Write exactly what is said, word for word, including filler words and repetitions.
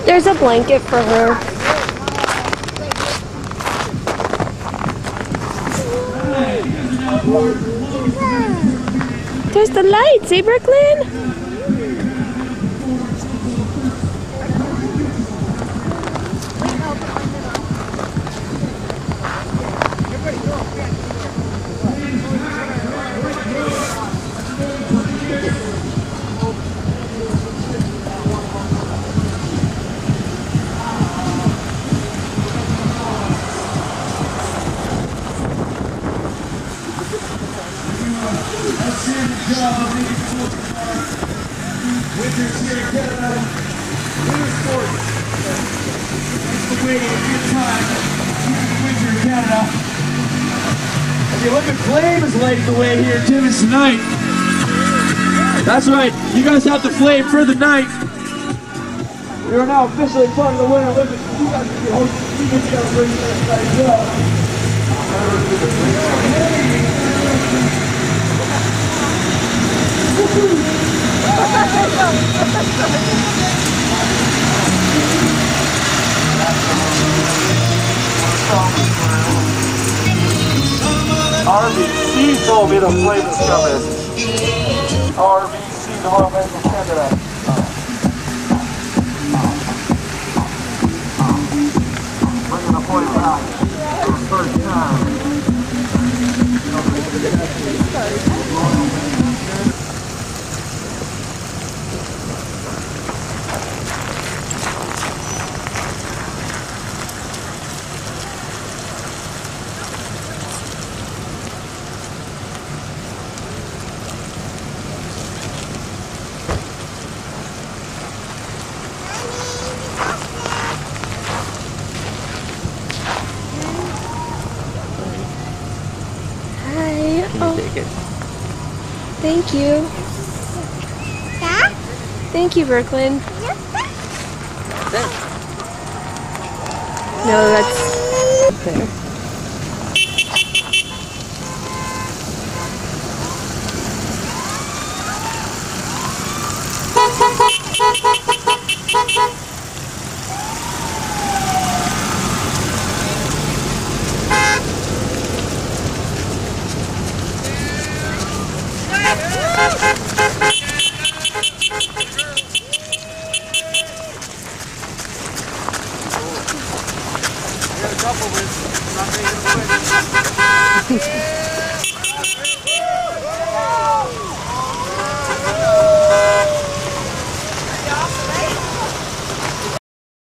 There's a blanket for her. There's the lights, eh, Brooklyn? Winters here in Canada. Winter sports. It's the way to a good time. Winter in Canada. And the Olympic flame is lighting the way here in Timmins tonight. That's right. You guys have the flame for the night. We are now officially part of the Winter Olympics. You guys will be hosting the celebration tonight as well. R B C told me the flame is coming. R B C, the Royal Bank of Canada. Bringing the flame back for the first time. Oh. Thank you. Yeah? Thank you, Brooklyn. No, that's there. Couple with not making a